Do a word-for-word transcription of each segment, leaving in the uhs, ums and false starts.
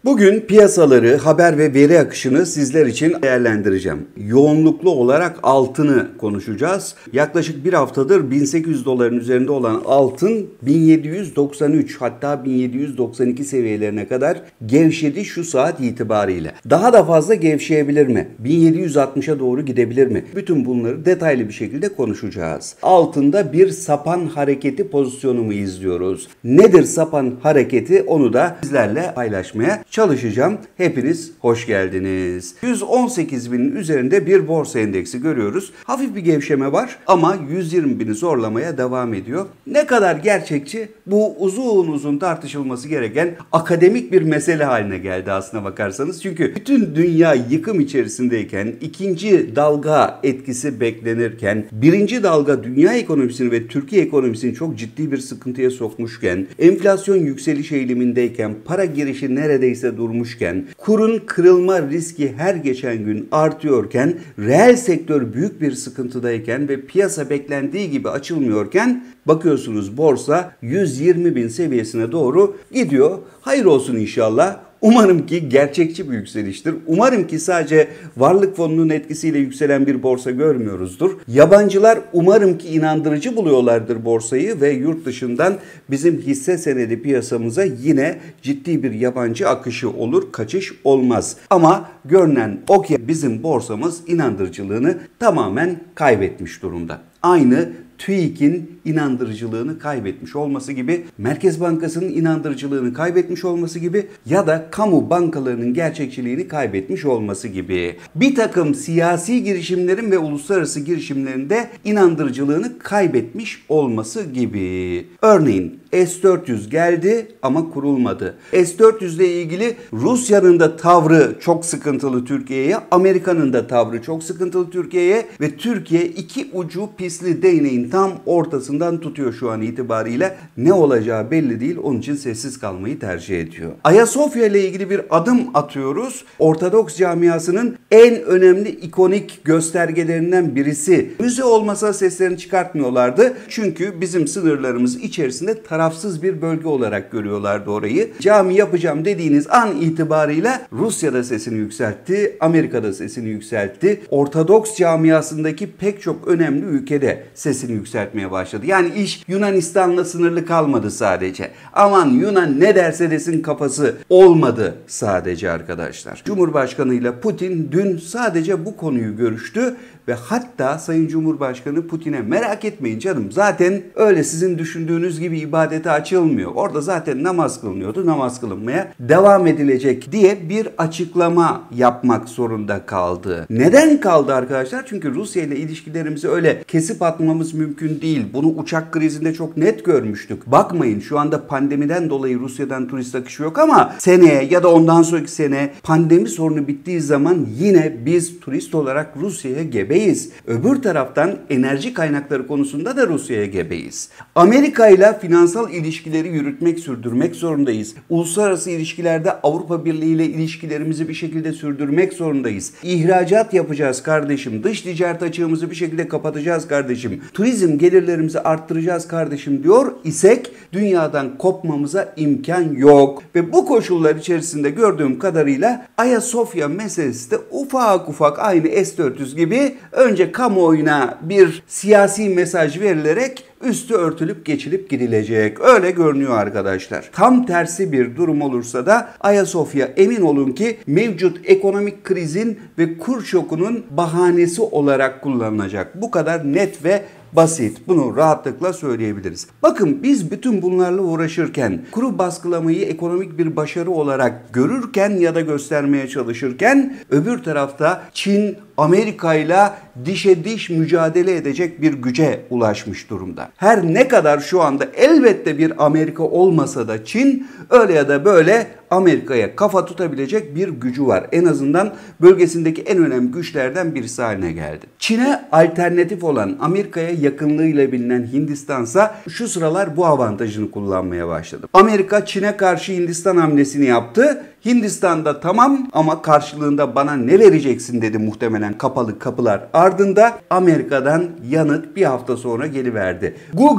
Bugün piyasaları, haber ve veri akışını sizler için değerlendireceğim. Yoğunluklu olarak altını konuşacağız. Yaklaşık bir haftadır bin sekiz yüz doların üzerinde olan altın bin yedi yüz doksan üç hatta bin yedi yüz doksan iki seviyelerine kadar gevşedi şu saat itibariyle. Daha da fazla gevşeyebilir mi? bin yedi yüz altmışa doğru gidebilir mi? Bütün bunları detaylı bir şekilde konuşacağız. Altında bir sapan hareketi pozisyonu mu izliyoruz? Nedir sapan hareketi? Onu da sizlerle paylaşmaya çalışacağım. Hepiniz hoş geldiniz. yüz on sekiz binin üzerinde bir borsa endeksi görüyoruz. Hafif bir gevşeme var ama yüz yirmi bini zorlamaya devam ediyor. Ne kadar gerçekçi? Bu uzun uzun tartışılması gereken akademik bir mesele haline geldi aslına bakarsanız. Çünkü bütün dünya yıkım içerisindeyken, ikinci dalga etkisi beklenirken, birinci dalga dünya ekonomisini ve Türkiye ekonomisini çok ciddi bir sıkıntıya sokmuşken, enflasyon yükseliş eğilimindeyken, para girişi neredeyse durmuşken, kurun kırılma riski her geçen gün artıyorken, reel sektör büyük bir sıkıntıdayken ve piyasa beklendiği gibi açılmıyorken bakıyorsunuz borsa yüz yirmi bin seviyesine doğru gidiyor. Hayır olsun inşallah. Umarım ki gerçekçi bir yükseliştir. Umarım ki sadece varlık fonunun etkisiyle yükselen bir borsa görmüyoruzdur. Yabancılar umarım ki inandırıcı buluyorlardır borsayı ve yurt dışından bizim hisse senedi piyasamıza yine ciddi bir yabancı akışı olur, kaçış olmaz. Ama görünen o ki bizim borsamız inandırıcılığını tamamen kaybetmiş durumda. Aynı TÜİK'in inandırıcılığını kaybetmiş olması gibi, Merkez Bankası'nın inandırıcılığını kaybetmiş olması gibi ya da kamu bankalarının gerçekçiliğini kaybetmiş olması gibi. Bir takım siyasi girişimlerin ve uluslararası girişimlerin de inandırıcılığını kaybetmiş olması gibi. Örneğin S dört yüz geldi ama kurulmadı. S dört yüz ile ilgili Rusya'nın da tavrı çok sıkıntılı Türkiye'ye, Amerika'nın da tavrı çok sıkıntılı Türkiye'ye ve Türkiye iki ucu pisli değneğin tam ortasından tutuyor şu an itibariyle. Ne olacağı belli değil, onun için sessiz kalmayı tercih ediyor. Ayasofya ile ilgili bir adım atıyoruz. Ortodoks camiasının en önemli ikonik göstergelerinden birisi. Müze olmasa seslerini çıkartmıyorlardı. Çünkü bizim sınırlarımız içerisinde tarafsız bir bölge olarak görüyorlardı orayı. Cami yapacağım dediğiniz an itibariyle Rusya'da sesini yükseltti, Amerika'da sesini yükseltti. Ortodoks camiasındaki pek çok önemli ülkede sesini yükseltmeye başladı. Yani iş Yunanistan'la sınırlı kalmadı sadece. Aman Yunan ne derse desin kafası olmadı sadece arkadaşlar. Cumhurbaşkanı ile Putin dün sadece bu konuyu görüştü ve hatta Sayın Cumhurbaşkanı Putin'e merak etmeyin canım, zaten öyle sizin düşündüğünüz gibi ibadete açılmıyor. Orada zaten namaz kılınıyordu, namaz kılınmaya devam edilecek diye bir açıklama yapmak zorunda kaldı. Neden kaldı arkadaşlar? Çünkü Rusya ile ilişkilerimizi öyle kesip atmamız mümkün değil. Bunu uçak krizinde çok net görmüştük. Bakmayın şu anda pandemiden dolayı Rusya'dan turist akışı yok ama seneye ya da ondan sonraki sene pandemi sorunu bittiği zaman yine biz turist olarak Rusya'ya gebeyiz. Öbür taraftan enerji kaynakları konusunda da Rusya'ya gebeyiz. Amerika ile finansal ilişkileri yürütmek, sürdürmek zorundayız. Uluslararası ilişkilerde Avrupa Birliği ile ilişkilerimizi bir şekilde sürdürmek zorundayız. İhracat yapacağız kardeşim. Dış ticaret açığımızı bir şekilde kapatacağız kardeşim. Turizm gelirlerimizi arttıracağız kardeşim diyor isek dünyadan kopmamıza imkan yok. Ve bu koşullar içerisinde gördüğüm kadarıyla Ayasofya meselesi de ufak ufak aynı S dört yüz gibi önce kamuoyuna bir siyasi mesaj verilerek üstü örtülüp geçilip gidilecek. Öyle görünüyor arkadaşlar. Tam tersi bir durum olursa da Ayasofya emin olun ki mevcut ekonomik krizin ve kur şokunun bahanesi olarak kullanılacak. Bu kadar net ve basit. Bunu rahatlıkla söyleyebiliriz. Bakın biz bütün bunlarla uğraşırken, kuru baskılamayı ekonomik bir başarı olarak görürken ya da göstermeye çalışırken öbür tarafta Çin Amerika ile dişe diş mücadele edecek bir güce ulaşmış durumda. Her ne kadar şu anda elbette bir Amerika olmasa da Çin öyle ya da böyle Amerika'ya kafa tutabilecek bir gücü var. En azından bölgesindeki en önemli güçlerden birisi haline geldi. Çin'e alternatif olan Amerika'ya yakınlığıyla bilinen Hindistan'sa şu sıralar bu avantajını kullanmaya başladı. Amerika Çin'e karşı Hindistan hamlesini yaptı. Hindistan'da tamam ama karşılığında bana ne vereceksin dedi muhtemelen kapalı kapılar ardında. Amerika'dan yanıt bir hafta sonra geliverdi. Google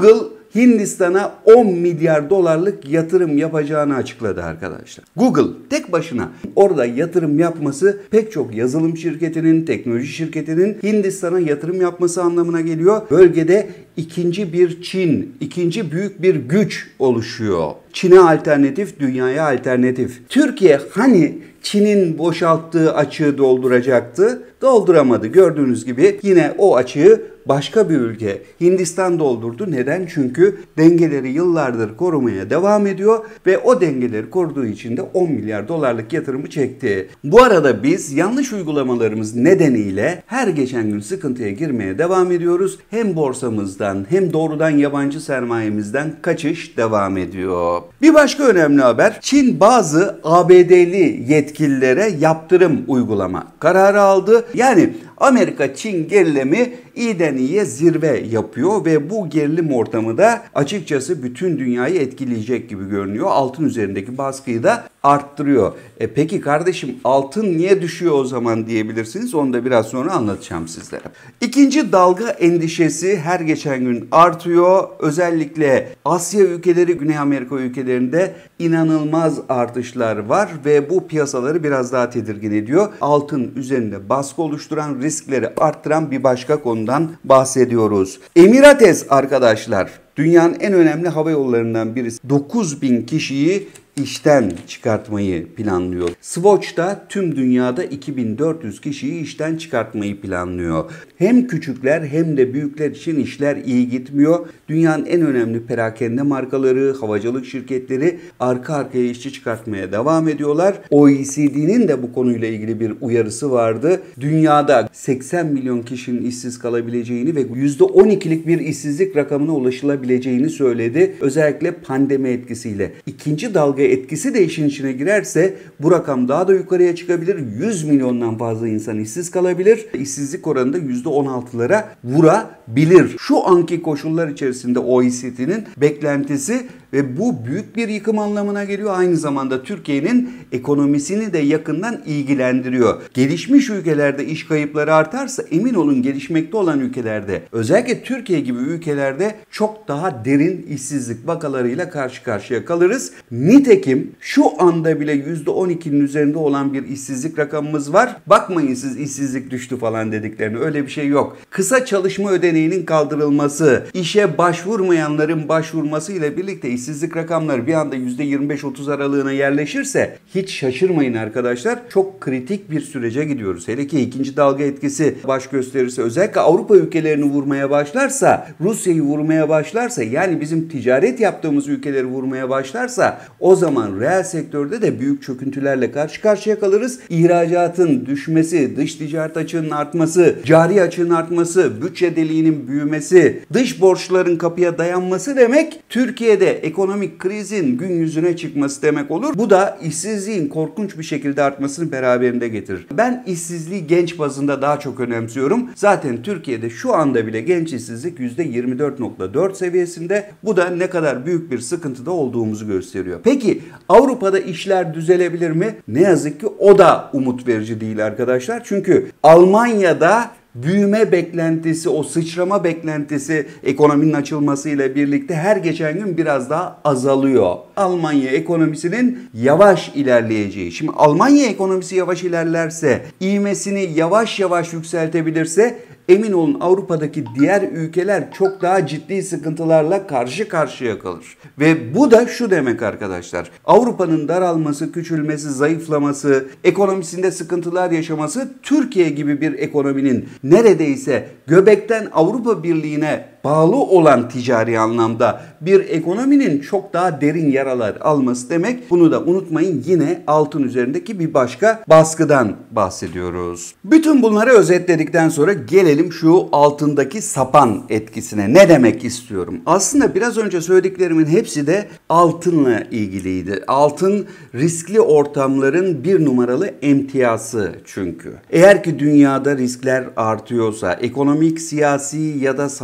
Hindistan'a on milyar dolarlık yatırım yapacağını açıkladı arkadaşlar. Google tek başına orada yatırım yapması pek çok yazılım şirketinin, teknoloji şirketinin Hindistan'a yatırım yapması anlamına geliyor. Bölgede ikinci bir Çin, ikinci büyük bir güç oluşuyor. Çin'e alternatif, dünyaya alternatif. Türkiye hani Çin'in boşalttığı açığı dolduracaktı, dolduramadı. Gördüğünüz gibi yine o açığı başka bir ülke Hindistan doldurdu. Neden? Çünkü dengeleri yıllardır korumaya devam ediyor ve o dengeleri koruduğu için de on milyar dolarlık yatırımı çekti. Bu arada biz yanlış uygulamalarımız nedeniyle her geçen gün sıkıntıya girmeye devam ediyoruz. Hem borsamızdan hem doğrudan yabancı sermayemizden kaçış devam ediyor. Bir başka önemli haber, Çin bazı A B D'li yetkililere yaptırım uygulama kararı aldı. Yani Amerika-Çin gerilimi iyiden iyiye zirve yapıyor ve bu gerilim ortamı da açıkçası bütün dünyayı etkileyecek gibi görünüyor. Altın üzerindeki baskıyı da arttırıyor. E peki kardeşim altın niye düşüyor o zaman diyebilirsiniz. Onu da biraz sonra anlatacağım sizlere. İkinci dalga endişesi her geçen gün artıyor. Özellikle Asya ülkeleri, Güney Amerika ülkelerinde inanılmaz artışlar var ve bu piyasaları biraz daha tedirgin ediyor. Altın üzerinde baskı oluşturan, riskleri arttıran bir başka konudan bahsediyoruz. Emirates arkadaşlar, dünyanın en önemli hava yollarından birisi. dokuz bin kişiyi işten çıkartmayı planlıyor. Swatch da tüm dünyada iki bin dört yüz kişiyi işten çıkartmayı planlıyor. Hem küçükler hem de büyükler için işler iyi gitmiyor. Dünyanın en önemli perakende markaları, havacılık şirketleri arka arkaya işçi çıkartmaya devam ediyorlar. O E C D'nin de bu konuyla ilgili bir uyarısı vardı. Dünyada seksen milyon kişinin işsiz kalabileceğini ve yüzde on ikilik bir işsizlik rakamına ulaşılabileceğini söyledi. Özellikle pandemi etkisiyle. İkinci dalga etkisi de işin içine girerse bu rakam daha da yukarıya çıkabilir. yüz milyondan fazla insan işsiz kalabilir. İşsizlik oranı da yüzde on altılara vurabilir. Şu anki koşullar içerisinde O E C D'nin beklentisi ve bu büyük bir yıkım anlamına geliyor. Aynı zamanda Türkiye'nin ekonomisini de yakından ilgilendiriyor. Gelişmiş ülkelerde iş kayıpları artarsa emin olun gelişmekte olan ülkelerde, özellikle Türkiye gibi ülkelerde çok daha derin işsizlik vakalarıyla karşı karşıya kalırız. Nitekim şu anda bile yüzde on ikinin üzerinde olan bir işsizlik rakamımız var. Bakmayın siz işsizlik düştü falan dediklerini, öyle bir şey yok. Kısa çalışma ödeneğinin kaldırılması, işe başvurmayanların başvurması ile birlikte işsizlik rakamları bir anda yüzde yirmi beş otuz aralığına yerleşirse hiç şaşırmayın arkadaşlar. Çok kritik bir sürece gidiyoruz. Hele ki ikinci dalga etkisi baş gösterirse, özellikle Avrupa ülkelerini vurmaya başlarsa, Rusya'yı vurmaya başlarsa, yani bizim ticaret yaptığımız ülkeleri vurmaya başlarsa o zaman reel sektörde de büyük çöküntülerle karşı karşıya kalırız. İhracatın düşmesi, dış ticaret açığının artması, cari açığın artması, bütçe deliğinin büyümesi, dış borçların kapıya dayanması demek Türkiye'de ekonomik krizin gün yüzüne çıkması demek olur. Bu da işsizliğin korkunç bir şekilde artmasını beraberinde getirir. Ben işsizliği genç bazında daha çok önemsiyorum. Zaten Türkiye'de şu anda bile genç işsizlik yüzde yirmi dört nokta dört seviyesinde. Bu da ne kadar büyük bir sıkıntıda olduğumuzu gösteriyor. Peki Avrupa'da işler düzelebilir mi? Ne yazık ki o da umut verici değil arkadaşlar. Çünkü Almanya'da büyüme beklentisi, o sıçrama beklentisi ekonominin açılmasıyla birlikte her geçen gün biraz daha azalıyor. Almanya ekonomisinin yavaş ilerleyeceği. Şimdi Almanya ekonomisi yavaş ilerlerse, ivmesini yavaş yavaş yükseltebilirse emin olun Avrupa'daki diğer ülkeler çok daha ciddi sıkıntılarla karşı karşıya kalır. Ve bu da şu demek arkadaşlar. Avrupa'nın daralması, küçülmesi, zayıflaması, ekonomisinde sıkıntılar yaşaması Türkiye gibi bir ekonominin neredeyse göbekten Avrupa Birliği'ne bağlı olan ticari anlamda bir ekonominin çok daha derin yaralar alması demek. Bunu da unutmayın, yine altın üzerindeki bir başka baskıdan bahsediyoruz. Bütün bunları özetledikten sonra gelelim şu altındaki sapan etkisine. Ne demek istiyorum? Aslında biraz önce söylediklerimin hepsi de altınla ilgiliydi. Altın riskli ortamların bir numaralı emtiyası çünkü. Eğer ki dünyada riskler artıyorsa, ekonomik, siyasi ya da savaş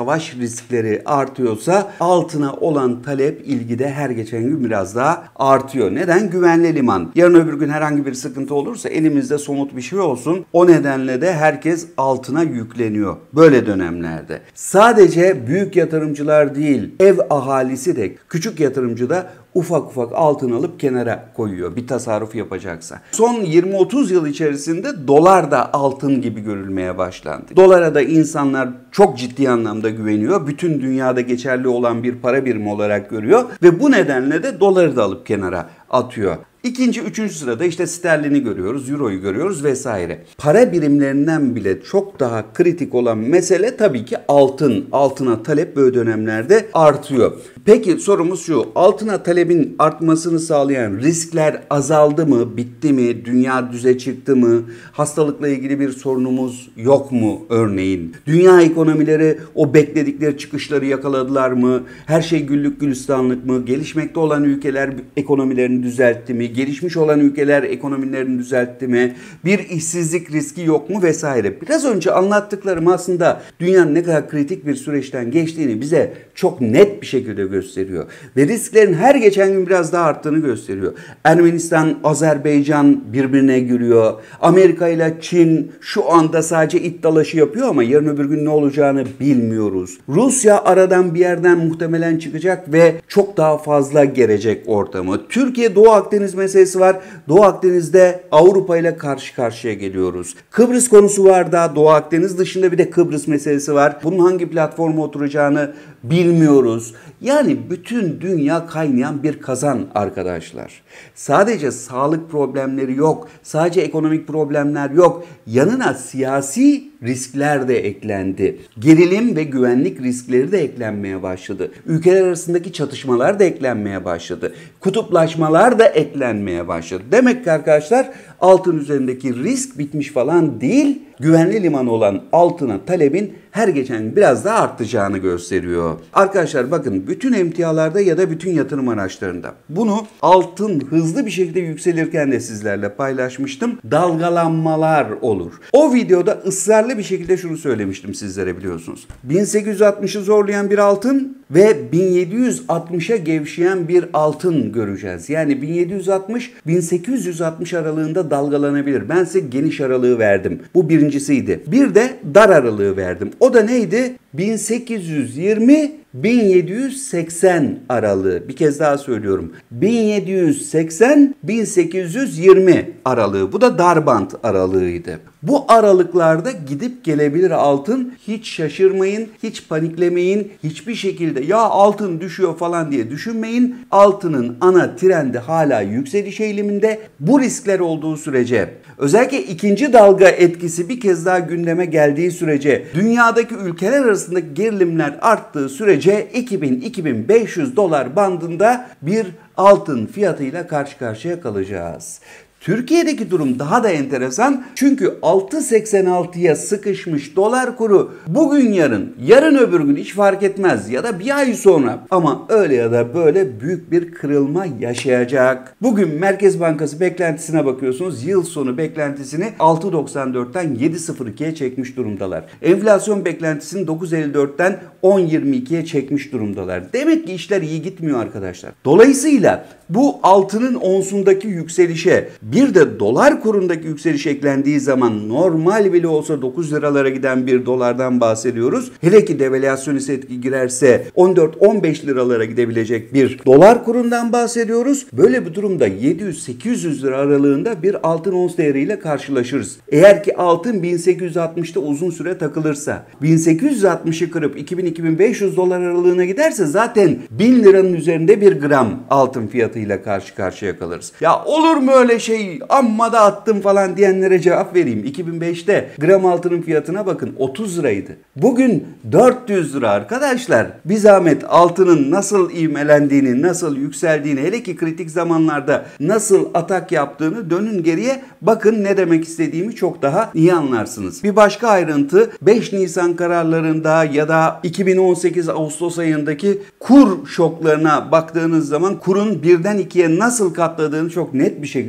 riskleri artıyorsa altına olan talep, ilgi de her geçen gün biraz daha artıyor. Neden? Güvenli liman. Yarın öbür gün herhangi bir sıkıntı olursa elimizde somut bir şey olsun. O nedenle de herkes altına yükleniyor böyle dönemlerde. Sadece büyük yatırımcılar değil, ev ahalisi de, küçük yatırımcı da ufak ufak altın alıp kenara koyuyor bir tasarruf yapacaksa. Son yirmi otuz yıl içerisinde dolar da altın gibi görülmeye başlandı. Dolara da insanlar çok ciddi anlamda güveniyor. Bütün dünyada geçerli olan bir para birimi olarak görüyor ve bu nedenle de doları da alıp kenara atıyor. İkinci, üçüncü sırada işte sterlini görüyoruz, euroyu görüyoruz vesaire. Para birimlerinden bile çok daha kritik olan mesele tabii ki altın. Altına talep böyle dönemlerde artıyor. Peki sorumuz şu, altına talebin artmasını sağlayan riskler azaldı mı, bitti mi, dünya düze çıktı mı, hastalıkla ilgili bir sorunumuz yok mu örneğin? Dünya ekonomileri o bekledikleri çıkışları yakaladılar mı? Her şey güllük gülistanlık mı? Gelişmekte olan ülkeler ekonomilerini düzeltti mi? Gelişmiş olan ülkeler ekonomilerini düzeltti mi? Bir işsizlik riski yok mu vesaire. Biraz önce anlattıklarım aslında dünyanın ne kadar kritik bir süreçten geçtiğini bize çok net bir şekilde gösteriyor. Ve risklerin her geçen gün biraz daha arttığını gösteriyor. Ermenistan, Azerbaycan birbirine giriyor. Amerika ile Çin şu anda sadece it dalaşı yapıyor ama yarın öbür gün ne olacağını bilmiyoruz. Rusya aradan bir yerden muhtemelen çıkacak ve çok daha fazla gelecek ortamı. Türkiye Doğu Akdeniz meselesi var. Doğu Akdeniz'de Avrupa ile karşı karşıya geliyoruz. Kıbrıs konusu var da Doğu Akdeniz dışında bir de Kıbrıs meselesi var. Bunun hangi platforma oturacağını bilmiyoruz. Yani bütün dünya kaynayan bir kazan arkadaşlar. Sadece sağlık problemleri yok. Sadece ekonomik problemler yok. Yanına siyasi riskler de eklendi. Gerilim ve güvenlik riskleri de eklenmeye başladı. Ülkeler arasındaki çatışmalar da eklenmeye başladı. Kutuplaşmalar da eklenmeye başladı. Demek ki arkadaşlar altın üzerindeki risk bitmiş falan değil. Güvenli liman olan altına talebin her geçen gün biraz daha artacağını gösteriyor. Arkadaşlar bakın bütün emtialarda ya da bütün yatırım araçlarında bunu altın hızlı bir şekilde yükselirken de sizlerle paylaşmıştım. Dalgalanmalar olur. O videoda ısrarlı bir şekilde şunu söylemiştim sizlere biliyorsunuz. bin sekiz yüz altmışı zorlayan bir altın ve bin yedi yüz altmışa gevşeyen bir altın göreceğiz. Yani bin yedi yüz altmış bin sekiz yüz altmış aralığında dalgalanabilir. Ben size geniş aralığı verdim. Bu birincisiydi. Bir de dar aralığı verdim. O da neydi? bin sekiz yüz yirmi bin yedi yüz seksen aralığı. Bir kez daha söylüyorum. bin yedi yüz seksen bin sekiz yüz yirmi aralığı. Bu da dar band aralığıydı. Bu aralıklarda gidip gelebilir altın. Hiç şaşırmayın, hiç paniklemeyin. Hiçbir şekilde ya altın düşüyor falan diye düşünmeyin. Altının ana trendi hala yükseliş eğiliminde. Bu riskler olduğu sürece, özellikle ikinci dalga etkisi bir kez daha gündeme geldiği sürece, dünyadaki ülkeler arasındaki gerilimler arttığı sürece iki bin iki bin beş yüz dolar bandında bir altın fiyatıyla karşı karşıya kalacağız. Türkiye'deki durum daha da enteresan çünkü altı seksen altıya sıkışmış dolar kuru bugün yarın, yarın öbür gün hiç fark etmez ya da bir ay sonra ama öyle ya da böyle büyük bir kırılma yaşayacak. Bugün Merkez Bankası beklentisine bakıyorsunuz, yıl sonu beklentisini altı doksan dörtten yedi sıfır ikiye çekmiş durumdalar. Enflasyon beklentisini dokuz elli dörtten on yirmi ikiye çekmiş durumdalar. Demek ki işler iyi gitmiyor arkadaşlar. Dolayısıyla bu altının onsundaki yükselişe bir de dolar kurundaki yükseliş eklendiği zaman normal bile olsa dokuz liralara giden bir dolardan bahsediyoruz. Hele ki devalüasyonist etki girerse on dört on beş liralara gidebilecek bir dolar kurundan bahsediyoruz. Böyle bir durumda yedi yüz sekiz yüz lira aralığında bir altın ons değeriyle karşılaşırız. Eğer ki altın bin sekiz yüz altmışta uzun süre takılırsa, bin sekiz yüz altmışı kırıp iki bin iki bin beş yüz dolar aralığına giderse zaten bin liranın üzerinde bir gram altın fiyatıyla karşı karşıya kalırız. Ya olur mu öyle şey? Amma da attım falan diyenlere cevap vereyim. iki bin beşte gram altının fiyatına bakın otuz liraydı. Bugün dört yüz lira arkadaşlar. Bir zahmet altının nasıl ivmelendiğini, nasıl yükseldiğini, hele ki kritik zamanlarda nasıl atak yaptığını dönün geriye bakın, ne demek istediğimi çok daha iyi anlarsınız. Bir başka ayrıntı, beş Nisan kararlarında ya da iki bin on sekiz Ağustos ayındaki kur şoklarına baktığınız zaman kurun birden ikiye nasıl katladığını çok net bir şekilde görürsünüz.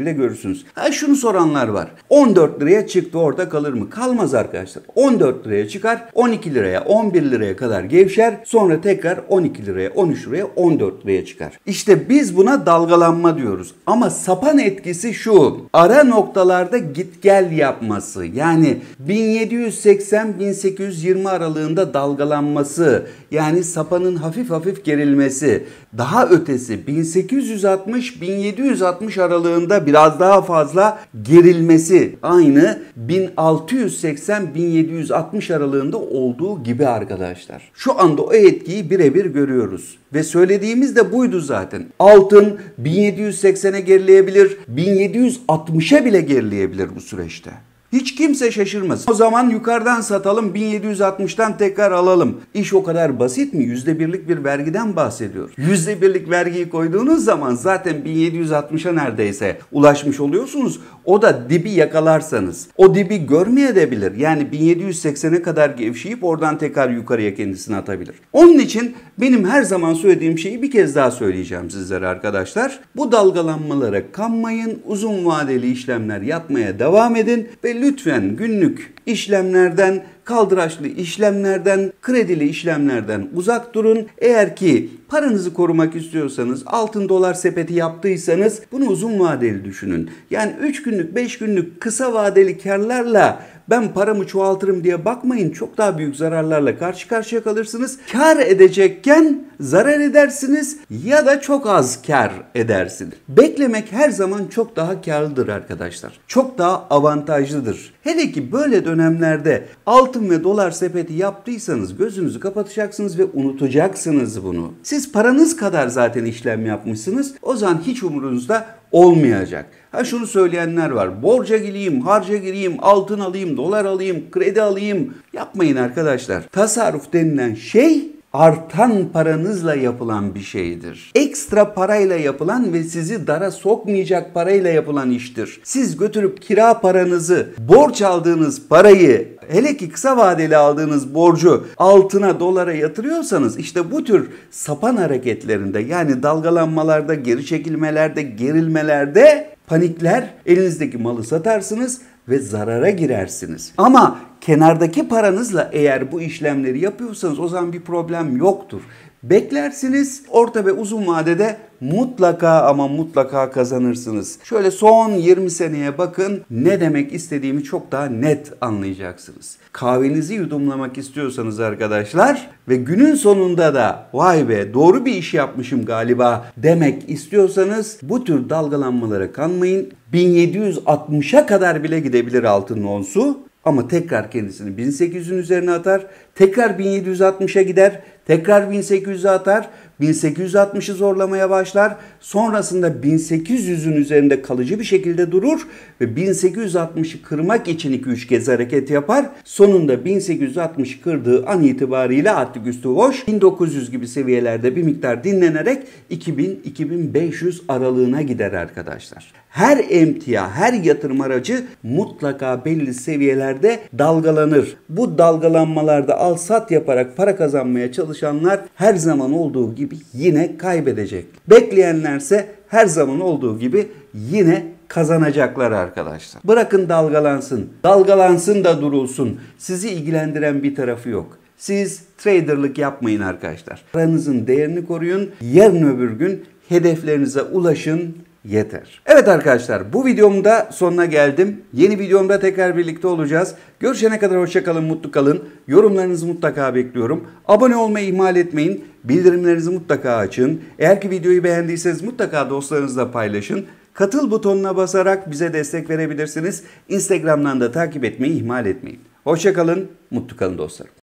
görürsünüz. Ha, şunu soranlar var. on dört liraya çıktı, orada kalır mı? Kalmaz arkadaşlar. on dört liraya çıkar, on iki liraya, on bir liraya kadar gevşer. Sonra tekrar on iki liraya, on üç liraya, on dört liraya çıkar. İşte biz buna dalgalanma diyoruz. Ama sapan etkisi şu. Ara noktalarda git gel yapması. Yani bin yedi yüz seksen bin sekiz yüz yirmi aralığında dalgalanması. Yani sapanın hafif hafif gerilmesi. Daha ötesi bin sekiz yüz altmış bin yedi yüz altmış aralığında biraz daha fazla gerilmesi. Aynı bin altı yüz seksen bin yedi yüz altmış aralığında olduğu gibi arkadaşlar. Şu anda o etkiyi birebir görüyoruz. Ve söylediğimiz de buydu zaten. Altın bin yedi yüz seksene gerileyebilir, bin yedi yüz altmışa bile gerileyebilir bu süreçte. Hiç kimse şaşırmasın. O zaman yukarıdan satalım, bin yedi yüz altmıştan tekrar alalım. İş o kadar basit mi? yüzde birlik bir vergiden bahsediyor. yüzde birlik vergiyi koyduğunuz zaman zaten bin yedi yüz altmışa neredeyse ulaşmış oluyorsunuz. O da dibi yakalarsanız. O dibi görmeyebilir. Yani bin yedi yüz seksene kadar gevşeyip oradan tekrar yukarıya kendisini atabilir. Onun için benim her zaman söylediğim şeyi bir kez daha söyleyeceğim sizlere arkadaşlar. Bu dalgalanmalara kanmayın. Uzun vadeli işlemler yapmaya devam edin ve lütfen günlük işlemlerden, kaldıraçlı işlemlerden, kredili işlemlerden uzak durun. Eğer ki paranızı korumak istiyorsanız, altın dolar sepeti yaptıysanız bunu uzun vadeli düşünün. Yani üç günlük, beş günlük kısa vadeli karlarla ben paramı çoğaltırım diye bakmayın. Çok daha büyük zararlarla karşı karşıya kalırsınız. Kar edecekken zarar edersiniz ya da çok az kar edersiniz. Beklemek her zaman çok daha karlıdır arkadaşlar. Çok daha avantajlıdır. Hele ki böyle dönemlerde altın ve dolar sepeti yaptıysanız gözünüzü kapatacaksınız ve unutacaksınız bunu. Siz paranız kadar zaten işlem yapmışsınız. O zaman hiç umurunuzda olmayacak. Ha, şunu söyleyenler var. Borca gireyim, harca gireyim, altın alayım, dolar alayım, kredi alayım. Yapmayın arkadaşlar. Tasarruf denilen şey artan paranızla yapılan bir şeydir. Ekstra parayla yapılan ve sizi dara sokmayacak parayla yapılan iştir. Siz götürüp kira paranızı, borç aldığınız parayı, hele ki kısa vadeli aldığınız borcu altına, dolara yatırıyorsanız işte bu tür sapan hareketlerinde, yani dalgalanmalarda, geri çekilmelerde, gerilmelerde panikler, elinizdeki malı satarsınız ve zarara girersiniz. Ama kenardaki paranızla eğer bu işlemleri yapıyorsanız o zaman bir problem yoktur. Beklersiniz, orta ve uzun vadede mutlaka ama mutlaka kazanırsınız. Şöyle son yirmi seneye bakın, ne demek istediğimi çok daha net anlayacaksınız. Kahvenizi yudumlamak istiyorsanız arkadaşlar ve günün sonunda da vay be doğru bir iş yapmışım galiba demek istiyorsanız bu tür dalgalanmalara kanmayın. bin yedi yüz altmışa kadar bile gidebilir altının onsu. Ama tekrar kendisini bin sekiz yüzün üzerine atar. Tekrar bin yedi yüz altmışa gider. Tekrar bin sekiz yüze atar. bin sekiz yüz altmışı zorlamaya başlar. Sonrasında bin sekiz yüzün üzerinde kalıcı bir şekilde durur. Ve bin sekiz yüz altmışı kırmak için iki üç kez hareket yapar. Sonunda bin sekiz yüz altmışı kırdığı an itibariyle artık üstü boş. bin dokuz yüz gibi seviyelerde bir miktar dinlenerek iki bin iki bin beş yüz aralığına gider arkadaşlar. Her emtia, her yatırım aracı mutlaka belli seviyelerde dalgalanır. Bu dalgalanmalarda al sat yaparak para kazanmaya çalışanlar her zaman olduğu gibi yine kaybedecek. Bekleyenlerse her zaman olduğu gibi yine kazanacaklar arkadaşlar. Bırakın dalgalansın. Dalgalansın da durulsun. Sizi ilgilendiren bir tarafı yok. Siz traderlık yapmayın arkadaşlar. Paranızın değerini koruyun. Yarın öbür gün hedeflerinize ulaşın. Yeter. Evet arkadaşlar, bu videomda sonuna geldim. Yeni videomda tekrar birlikte olacağız. Görüşene kadar hoşça kalın, mutlu kalın. Yorumlarınızı mutlaka bekliyorum. Abone olmayı ihmal etmeyin. Bildirimlerinizi mutlaka açın. Eğer ki videoyu beğendiyseniz mutlaka dostlarınızla paylaşın. Katıl butonuna basarak bize destek verebilirsiniz. Instagram'dan da takip etmeyi ihmal etmeyin. Hoşça kalın, mutlu kalın dostlarım.